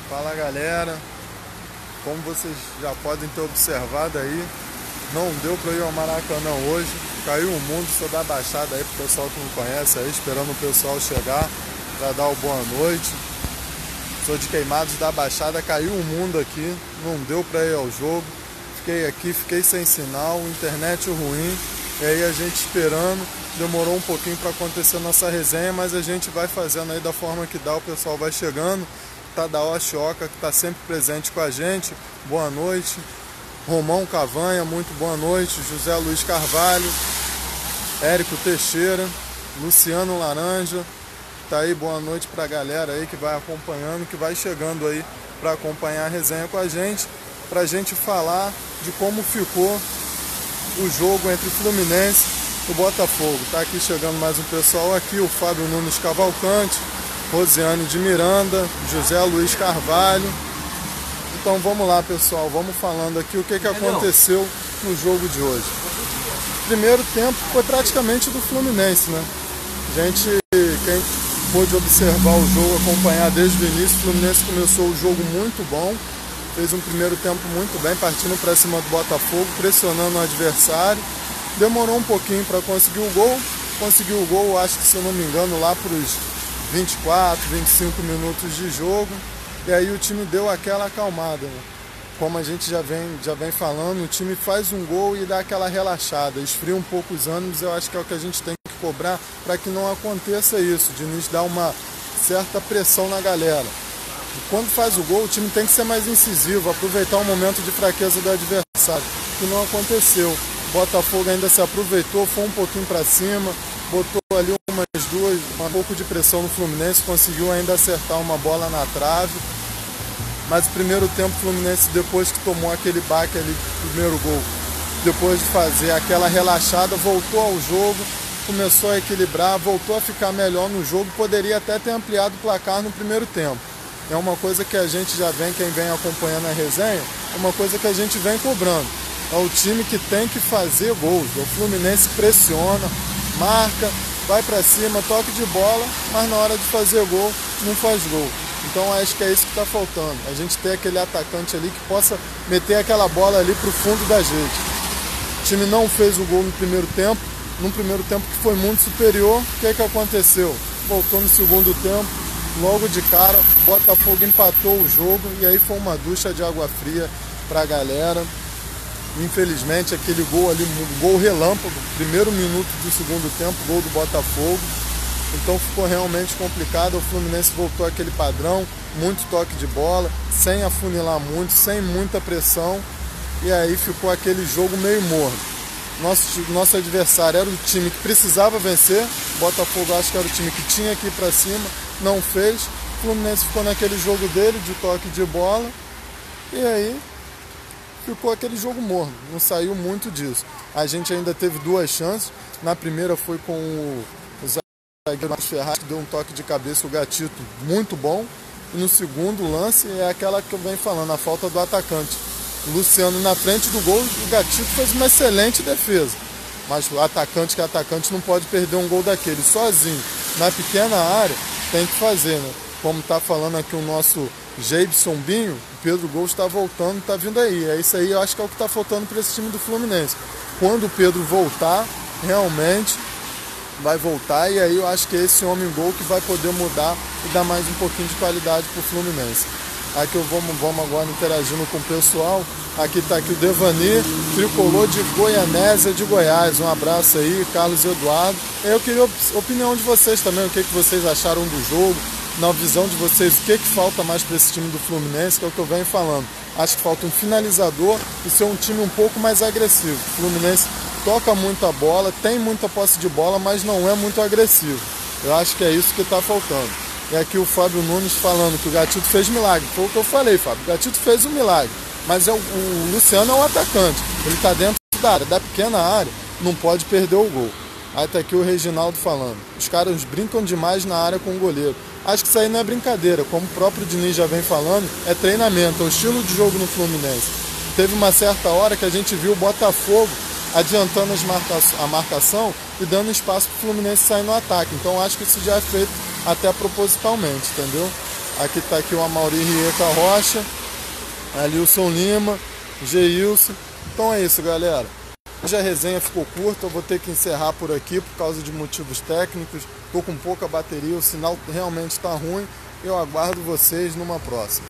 Fala galera, como vocês já podem ter observado aí, não deu para ir ao Maracanã hoje, caiu o mundo, sou da Baixada aí pro pessoal que não conhece aí, esperando o pessoal chegar para dar o boa noite. Sou de Queimados da Baixada, caiu o mundo aqui, não deu para ir ao jogo, fiquei aqui, fiquei sem sinal, internet ruim, e aí a gente esperando, demorou um pouquinho para acontecer nossa resenha, mas a gente vai fazendo aí da forma que dá, o pessoal vai chegando. Tadaó Chioca, que está sempre presente com a gente, boa noite. Romão Cavanha, muito boa noite. José Luiz Carvalho, Érico Teixeira, Luciano Laranja, tá aí, boa noite para a galera aí que vai acompanhando, que vai chegando aí para acompanhar a resenha com a gente, para a gente falar de como ficou o jogo entre Fluminense e o Botafogo. Tá aqui chegando mais um pessoal aqui, o Fábio Nunes Cavalcante, Rosiane de Miranda, José Luiz Carvalho. Então vamos lá, pessoal, vamos falando aqui o que aconteceu no jogo de hoje. Primeiro tempo foi praticamente do Fluminense, né? Quem pôde observar o jogo, acompanhar desde o início, o Fluminense começou o jogo muito bom, fez um primeiro tempo muito bem, partindo para cima do Botafogo, pressionando o adversário. Demorou um pouquinho para conseguir o gol, conseguiu o gol, acho que se eu não me engano, lá para os 24, 25 minutos de jogo, e aí o time deu aquela acalmada, né? Como a gente já vem falando, o time faz um gol e dá aquela relaxada, esfria um pouco os ânimos. Eu acho que é o que a gente tem que cobrar para que não aconteça isso, de nos dar uma certa pressão na galera. E quando faz o gol, o time tem que ser mais incisivo, aproveitar o momento de fraqueza do adversário, que não aconteceu. O Botafogo ainda se aproveitou, foi um pouquinho para cima, botou ali um pouco de pressão no Fluminense, conseguiu ainda acertar uma bola na trave. Mas o primeiro tempo o Fluminense, depois que tomou aquele baque ali, primeiro gol, depois de fazer aquela relaxada, voltou ao jogo, começou a equilibrar, voltou a ficar melhor no jogo, poderia até ter ampliado o placar no primeiro tempo. É uma coisa que a gente quem vem acompanhando a resenha, é uma coisa que a gente vem cobrando. É o time que tem que fazer gols. O Fluminense pressiona, marca, vai para cima, toque de bola, mas na hora de fazer gol, não faz gol. Então acho que é isso que está faltando. A gente ter aquele atacante ali que possa meter aquela bola ali para o fundo da rede. O time não fez o gol no primeiro tempo, num primeiro tempo que foi muito superior. O que aconteceu? Voltou no segundo tempo, logo de cara, o Botafogo empatou o jogo e aí foi uma ducha de água fria para a galera. Infelizmente, aquele gol ali, gol relâmpago, primeiro minuto do segundo tempo, gol do Botafogo. Então ficou realmente complicado. O Fluminense voltou àquele padrão, muito toque de bola, sem afunilar muito, sem muita pressão. E aí ficou aquele jogo meio morno. Nosso adversário era o time que precisava vencer. O Botafogo acho que era o time que tinha que ir para cima, não fez. O Fluminense ficou naquele jogo dele, de toque de bola. E aí ficou aquele jogo morno, não saiu muito disso. A gente ainda teve duas chances. Na primeira foi com o zagueiro Marcos Ferraz, que deu um toque de cabeça, o Gatito, muito bom. E no segundo lance é aquela que eu venho falando, a falta do atacante. O Luciano na frente do gol, o Gatito fez uma excelente defesa. Mas o atacante, não pode perder um gol daquele sozinho. Na pequena área, tem que fazer, né? Como está falando aqui o nosso Geibson Binho, o Pedro Gol está voltando, está vindo aí. É isso aí, eu acho que é o que está faltando para esse time do Fluminense. Quando o Pedro voltar, realmente vai voltar, e aí eu acho que é esse homem gol que vai poder mudar e dar mais um pouquinho de qualidade para o Fluminense. Aqui vamos agora interagindo com o pessoal. Aqui está aqui o Devani, tricolor de Goianésia de Goiás. Um abraço aí, Carlos Eduardo. Eu queria a opinião de vocês também, o que vocês acharam do jogo. Na visão de vocês, o que falta mais para esse time do Fluminense, que é o que eu venho falando. Acho que falta um finalizador e ser um time um pouco mais agressivo. O Fluminense toca muito a bola, tem muita posse de bola, mas não é muito agressivo. Eu acho que é isso que está faltando. E aqui o Fábio Nunes falando que o Gatito fez milagre. Foi o que eu falei, Fábio. O Gatito fez um milagre, mas o Luciano é o atacante. Ele está dentro da área, da pequena área, não pode perder o gol. Aí está aqui o Reginaldo falando. Os caras brincam demais na área com o goleiro. Acho que isso aí não é brincadeira, como o próprio Diniz já vem falando, é treinamento, é o estilo de jogo no Fluminense. Teve uma certa hora que a gente viu o Botafogo adiantando a marcação e dando espaço para o Fluminense sair no ataque. Então acho que isso já é feito até propositalmente, entendeu? Aqui está aqui o Amaury Rieca Rocha, Alilson Lima, Geilson. Então é isso, galera. Hoje a resenha ficou curta, eu vou ter que encerrar por aqui por causa de motivos técnicos. Estou com pouca bateria, o sinal realmente está ruim. Eu aguardo vocês numa próxima.